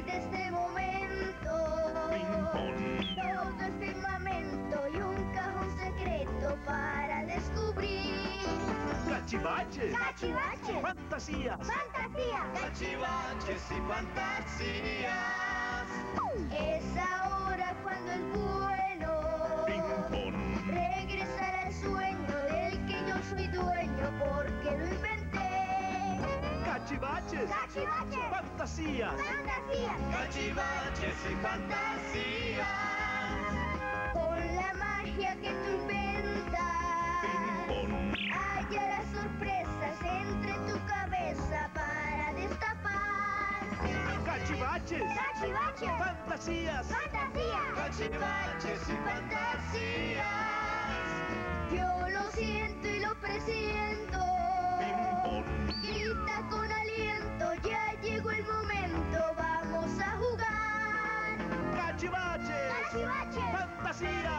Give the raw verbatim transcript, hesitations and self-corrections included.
de este momento. Todo es firmamento y un cajón secreto para descubrir. Cachivaches. Cachivaches. Fantasías. Fantasías. Cachivaches y fantasías. Es ahora cuando el bueno regresará al sueño del que yo soy dueño porque lo inventé. Cachivaches. Cachivaches. Fantasías. Fantasías. Cachivaches y fantasías. Con la magia que tú inventas hallarás sorpresas entre tu cabeza para destapar. Cachivaches. Cachivaches. Fantasías. Fantasías. Cachivaches y fantasías. Yo lo siento y lo presiento. Grita con aliento, ya llegó el momento, vamos a jugar. Cachivaches. Cachivaches. Fantasías.